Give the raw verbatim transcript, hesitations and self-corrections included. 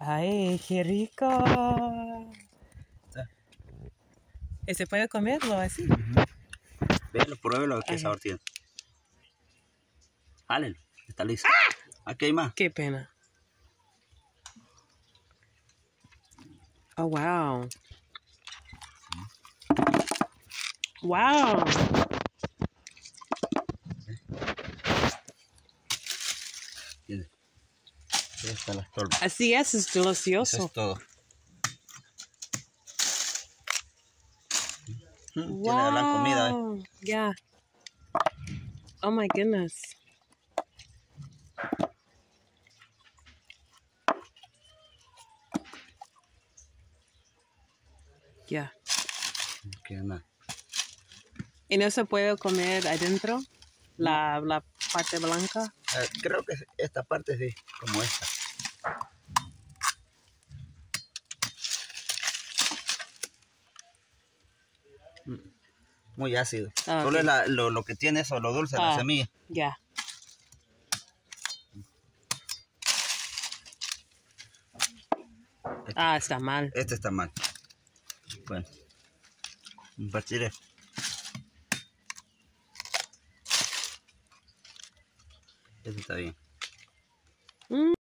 Ay, qué rico. ¿Se puede comerlo así? Uh-huh. Véalo, pruébelo, qué Ay. sabor tiene. Jálelo, está listo. Aquí hay más. Qué pena. Oh, wow. Wow. Tiene. Ahí están las tortas. Así es, es delicioso. Eso es todo. Wow. Tiene la gran comida, ¿eh? Yeah. Oh my goodness. Yeah. ¿Qué nada? ¿Y no se puede comer adentro? La, la parte blanca. Eh, creo que esta parte sí, como esta. Muy ácido. Ah, Solo okay. es la, lo, lo que tiene eso, lo dulce, Ah, la semilla. Ya. Yeah. Este, Ah, está mal. este está mal. Bueno, compartiré. Este está bien. Mm.